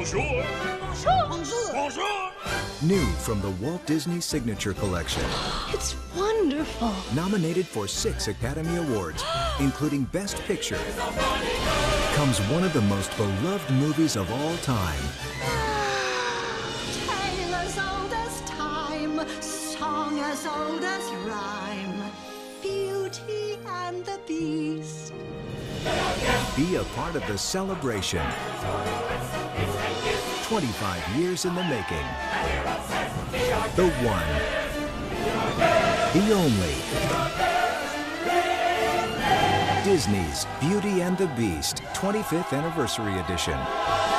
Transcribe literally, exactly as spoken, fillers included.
Bonjour. Bonjour. Bonjour. Bonjour. New from the Walt Disney Signature Collection. It's wonderful. Nominated for six Academy Awards, including Best Picture, comes one of the most beloved movies of all time. Tale as old as time, song as old as rhyme. Beauty and the Beast. Be a part of the celebration. twenty-five years in the making. The one. The only. Disney's Beauty and the Beast twenty-fifth Anniversary Edition.